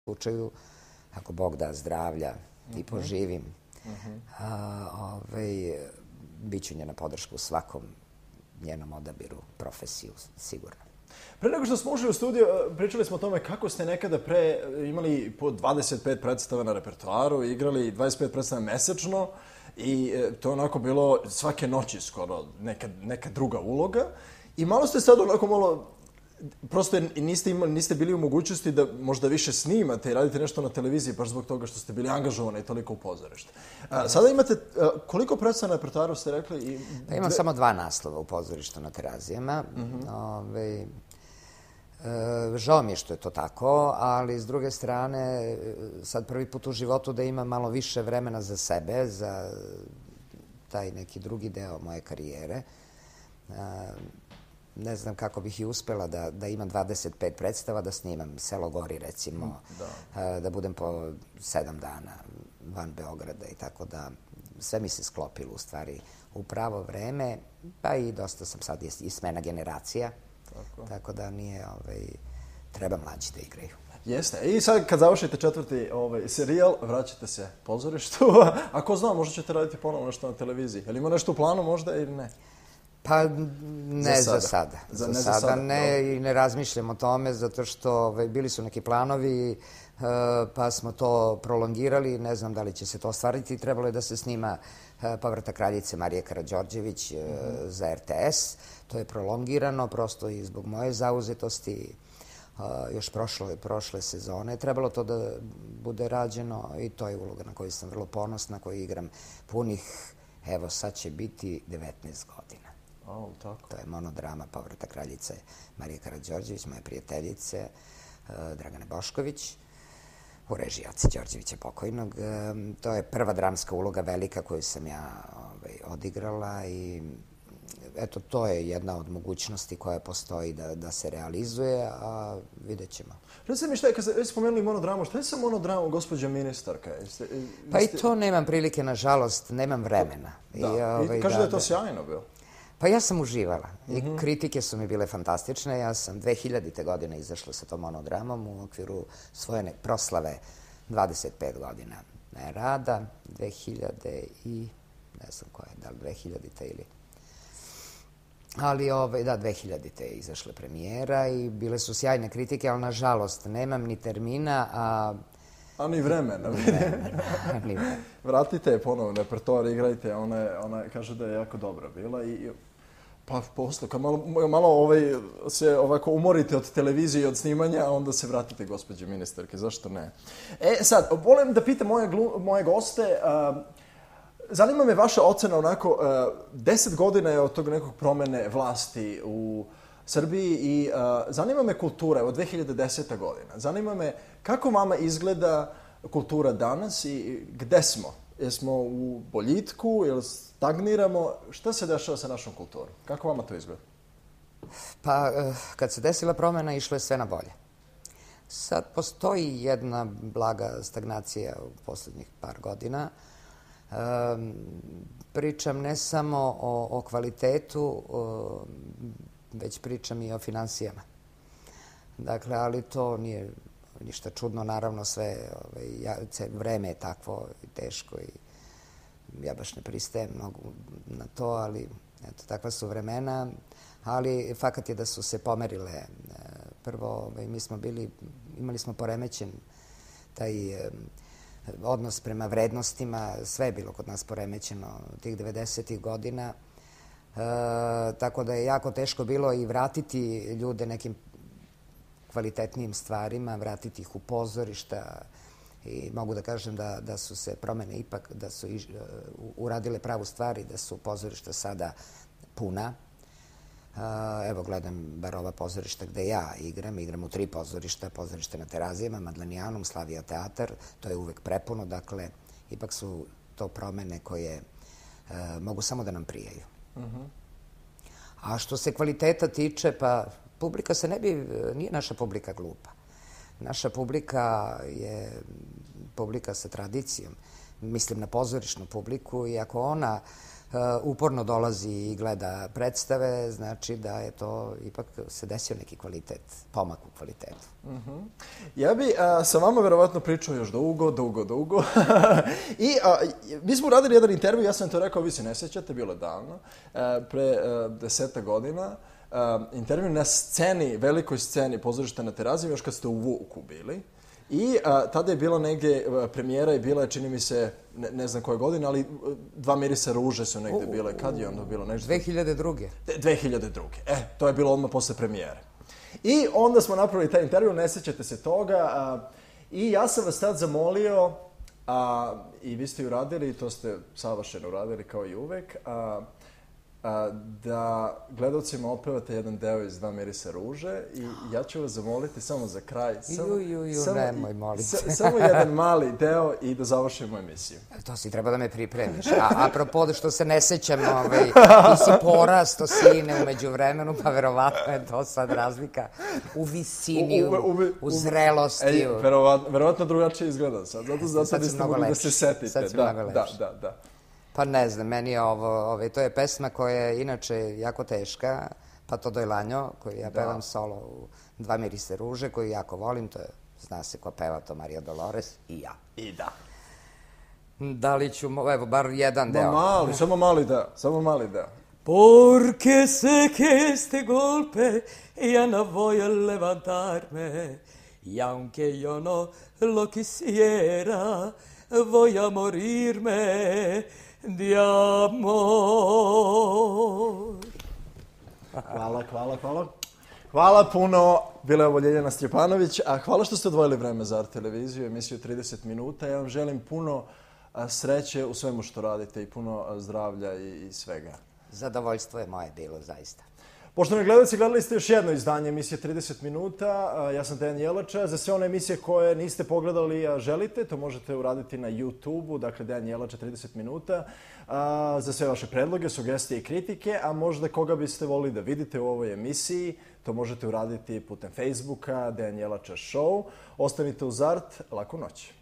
slučaju, ako Bog da zdravlja i poživim, bit ću njena podrška u svakom njenom odabiru, profesiju, sigurno. Pre nego što smo ušli u studiju, pričali smo o tome kako ste nekada pre imali po 25 predstava na repertoaru, igrali 25 predstava mesečno i to je onako bilo svake noći skoro neka druga uloga. I malo ste sad onako malo, prosto niste bili u mogućnosti da možda više snimate i radite nešto na televiziji baš zbog toga što ste bili angažovani toliko u pozorištu. Sada imate, koliko predstava na repertoaru ste rekli? Imam samo 2 naslova u pozorištu na Terazijama. Žao mi je što je to tako, ali s druge strane, sad prvi put u životu da imam malo više vremena za sebe, za taj neki drugi deo moje karijere. Ne znam kako bih i uspela da imam 25 predstava, da snimam Selo gori, recimo, da budem po 7 dana van Beograda i tako da sve mi se sklopilo u stvari u pravo vreme, pa i dosta sam sad i smena generacija, tako da nije, treba mlađi da igraju. Jeste. I sad kad završite 4. serijal, vraćate se pozorištu, a ko zna, možda ćete raditi ponovo nešto na televiziji. Je li ima nešto u planu možda ili ne? Pa ne za sada. Za sada ne i ne razmišljam o tome zato što bili su neki planovi pa smo to prolongirali. Ne znam da li će se to ostvariti. Trebalo je da se snima Povratak kraljice Marije Karađorđević za RTS. To je prolongirano prosto i zbog moje zauzetosti još prošle sezone. Trebalo to da bude rađeno i to je uloga na koju sam vrlo ponosna, koju igram punih, evo sad će biti 19 godina. To je monodrama Povratak kraljice Marije Karađorđević, moje prijateljice Dragane Bošković, u režiji Ace Đorđevića pokojnog. To je prva dramska uloga velika koju sam ja odigrala i eto, to je jedna od mogućnosti koja postoji da se realizuje, a vidjet ćemo. Recite mi šta je, kad ste već spomenuli monodramu, šta je sa monodramom, gospođa ministarka? Pa i to nemam prilike, nažalost, nemam vremena. I kaže da je to sjajno bilo. Pa ja sam uživala i kritike su mi bile fantastične. Ja sam 2000. godine izašla sa tom monodramom u okviru svoje proslave 25 godina rada. 2000 i ne znam koja je, da li 2000. ili... Ali, da, 2000. je izašla premijera i bile su sjajne kritike, ali nažalost nemam ni termina, a ni vremena. Vratite je ponovo na repertoar, igrajte. Ona kaže da je jako dobra bila i pa posle, kad malo se ovako umorite od televizije i od snimanja, onda se vratite gospođe ministarke, zašto ne? Sad, volim da pitam moje goste, zanima me vaša ocena onako, 10 godina je od tog nekog promene vlasti u Srbiji i zanima me kultura, evo 2010. godina. Zanima me kako vama izgleda kultura danas i gde smo? Jesmo u boljitku ili stagniramo? Šta se dešava sa našom kulturom? Kako vama to izgleda? Pa, kad se desila promena, išlo je sve na bolje. Sad postoji jedna blaga stagnacija u poslednjih par godina. Pričam ne samo o kvalitetu, već pričam i o finansijama. Dakle, ali to nije ništa čudno, naravno sve vreme je takvo i teško i ja baš ne pristajem mnogo na to, ali eto, takva su vremena, ali fakat je da su se pomerile. Prvo, imali smo poremećen taj odnos prema vrednostima, sve je bilo kod nas poremećeno tih 90. godina, tako da je jako teško bilo i vratiti ljude nekim kvalitetnijim stvarima, vratiti ih u pozorišta i mogu da kažem da su se promene ipak, da su uradile pravu stvar i da su pozorišta sada puna. Evo, gledam bar ova pozorišta gde ja igram u 3 pozorišta, pozorište na Terazijama, Madlenijanum, Slavija teatar, to je uvek prepuno, dakle, ipak su to promene koje mogu samo da nam prijaju. A što se kvaliteta tiče, pa publika se nije naša publika glupa. Naša publika je publika sa tradicijom. Mislim na pozorišnu publiku i ako ona uporno dolazi i gleda predstave, znači da je to ipak se desio neki kvalitet, pomak u kvalitetu. Ja bi sa vama verovatno pričao još dugo. I mi smo uradili jedan intervju, ja sam to rekao, vi se ne sjećate, bilo je davno, pre 10 godina. Intervju na sceni, velikoj sceni pozorišta na Terazijama, još kad ste u Vuku bili. I tada je bila negdje premijera i bila je, čini mi se, ne znam koje godine, ali Dva mirisa ruže su negdje bile. Kad je onda bilo nešto? 2002. 2002. To je bilo odmah posle premijere. I onda smo napravili taj intervju, ne sjećate se toga. I ja sam vas tad zamolio, i vi ste uradili, to ste savršeno uradili kao i uvek, da gledalcima otpevate jedan deo iz Dva mirisa ruže i ja ću vas zamoliti samo za kraj. Nemoj, molim se. Samo jedan mali deo i da završimo emisiju. To si treba da me pripremiš. Apropo što se ne sećam, ti si porasto sine umeđu vremenu, pa verovatno je to sad razlika u visini, u zrelosti. Verovatno drugačije izgleda sad, zato niste mogli da se setite. Sad si mnogo lepši. Da. Pa ne znam, meni je to je pesma koja je inače jako teška, Pa to Dojlanjo, koju ja pevam solo u Dva mirisa ruže, koju jako volim, to je, zna se ko peva to, Maria Dolores i ja. I da. Da li ću, evo, bar jedan deo. Samo mali deo. Porque sé que este golpe ya no voy a levantarme y aunque yo no lo quisiera voy a morirme de amor. Hvala. Hvala puno, bila je ovo Ljeljana Stjepanović, a hvala što ste odvojili vreme za Art televiziju, emisiju 30 minuta. Ja vam želim puno sreće u svemu što radite i puno zdravlja i svega. Zadovoljstvo je moje bilo, zaista. Poštovani gledalci, gledali ste još jedno izdanje emisije 30 minuta. Ja sam Dejan Jelača. Za sve one emisije koje niste pogledali, a želite, to možete uraditi na YouTube-u, dakle Dejan Jelača 30 minuta. Za sve vaše predloge, sugestije i kritike, a možda koga biste volili da vidite u ovoj emisiji, to možete uraditi putem Facebooka, Dejan Jelača Show. Ostanite uz Art, laku noć.